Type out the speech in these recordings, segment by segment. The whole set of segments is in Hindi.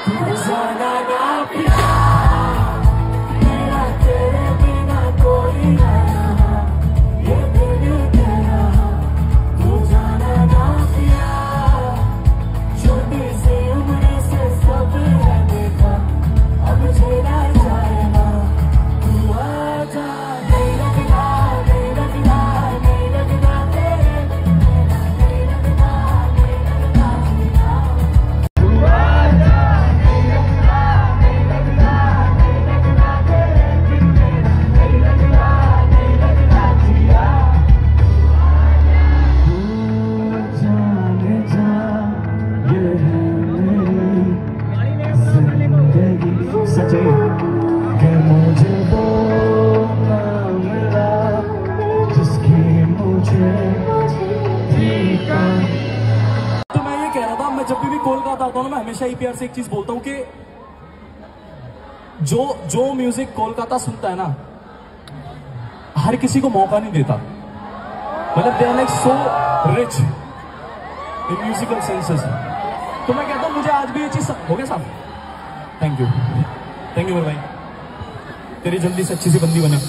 तू जाना ना पिया, मेरा तेरे बिना कोई ना रहा, ये दिल तेरा, तू जाना ना पिया। छोटी सी उम्र से सब है देखा, अब झेला जाएगा, तू आजा। नहीं लगना, नहीं लगना, नहीं लगना तेरे बिन मेरा, नहीं लगना, नहीं लगना जीना। तू आजा, नहीं लगना, नहीं लगना, नहीं लगना तेरे बिन मेरा, नहीं लगना, नहीं लगना जीना। तू जाने जा, ये है मेरी जिंदगी सच्ची कि मुझे वो ना मिला जिसकी मुझे तो मैं ये कह रहा था, मैं जब भी कोलकाता आता हूँ ना, मैं हमेशा ही प्यार से एक चीज बोलता हूँ कि जो म्यूजिक कोलकाता सुनता है ना, हर किसी को मौका नहीं देता। मतलब they are like so rich in musical senses. तो मैं कहता हूँ मुझे आज भी ये चीज हो गया साहब। थैंक यू मेरे भाई, तेरी जल्दी से अच्छी सी बंदी बने।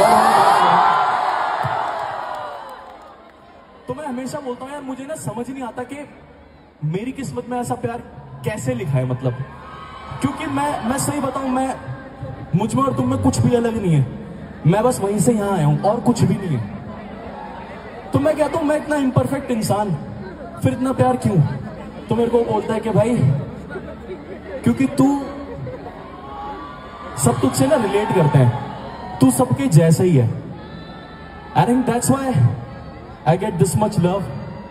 तो मैं हमेशा बोलता हूँ यार, मुझे ना समझ नहीं आता कि मेरी किस्मत में ऐसा प्यार कैसे लिखा है। मतलब क्योंकि मैं सही बताऊं, मैं मुझ में और तुम में कुछ भी अलग नहीं है। मैं बस वहीं से यहाँ आया हूं और कुछ भी नहीं है। तो मैं कहता हूं मैं इतना इम्परफेक्ट इंसान, फिर इतना प्यार क्यों? तो मेरे को बोलता है कि भाई क्योंकि तू सब तुझसे ना रिलेट करते हैं, तू सबके जैसा ही है। I think that's why I get this much love.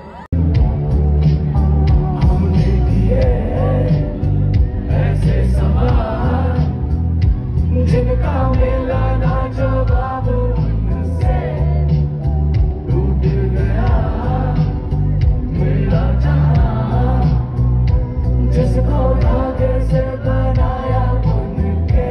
ऐसे सवाल जिनका मिला ना जवाब, उनसे टूट गया मेरा जहां, जिसको आगे से बनाया उनके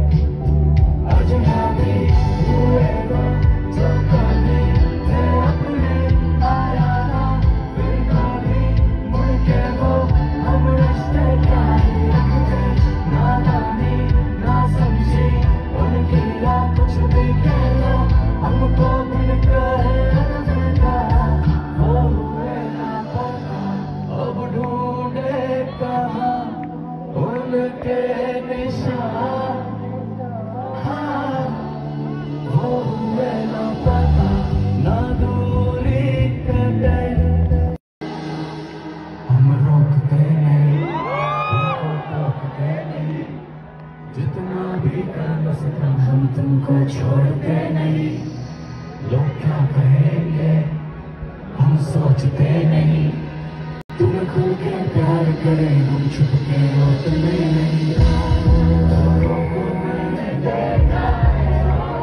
अजनबी हुए वो, जो कभी थे अपने आया ना, फिर कभी मुड़ के वो हम रिश्ते क्या ही रखते। ना जानी ना समझी उनकी या कुछ भी कह लो, हमको मिलकर अलविदा। वो हुए ना पता, अब ढूंढे कहाँ उनके निशान। हाँ, वो हुए ना पता, ना दूरी कटे, हम रोकते नहीं, उनको टोकते नहीं, जितना भी कर सकते हम तुमको छोड़ते नहीं। लोग क्या कहेंगे हम सोचते नहीं, तुम्हें खुल के प्यार करें हम छुप के रोकते नहीं। लोगों को मैंने देखा है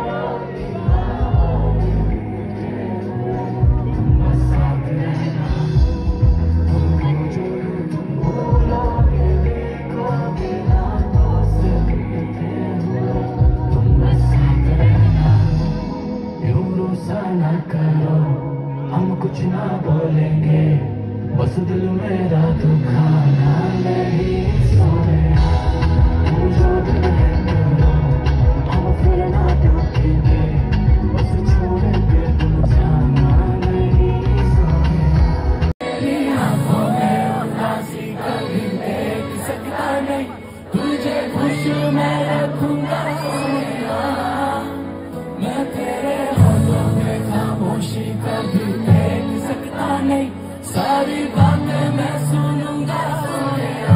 तुम बस साथ रहना, तुमको जो तुम बोलोगे देखोगे रातों से बीते हुए, तुम बस साथ रहना। यूं रूसा ना करो, हम कुछ ना बोलेंगे, बस दिल मेरा दुखाना नहीं सोया। तू जो दिल है करो, हम फिर ना टूटेंगे, बस छोड़ेंगे तुम जाना नहीं सोया। तेरी आंखों में उदासी कभी देख सकता नहीं, तुझे खुश मैं रखूंगा सोया। मैं तेरे होठों में खामोशी कभी देख सकता नहीं, सारी बातें मैं सुनूंगा सोया।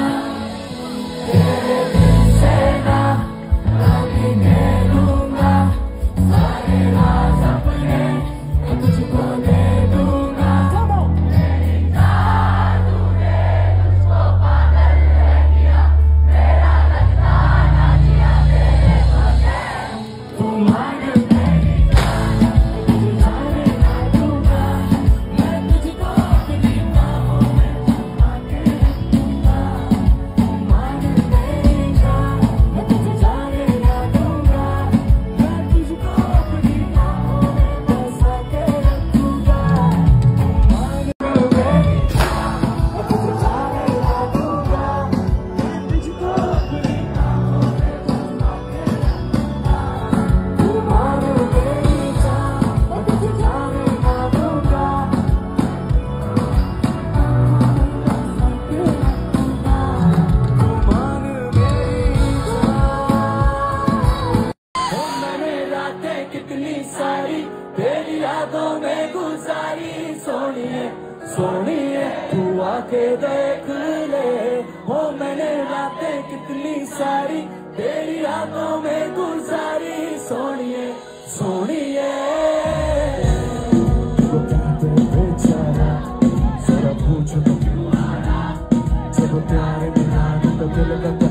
तेरे दिल से ना कभी खेलूंगा, सारे राज अपने तुझको दे दूंगा। मेरी जादू ने तुझको पागल है किया, मेरा लगता ना जिया। सोनिए तू आके देख ले, हो मैंने रातें कितनी सारी तेरी यादों में गुजारी। सोनिए सोनिए बेचारा जरा पूछो तो क्यों आना, जब प्यार मिला तो दिल का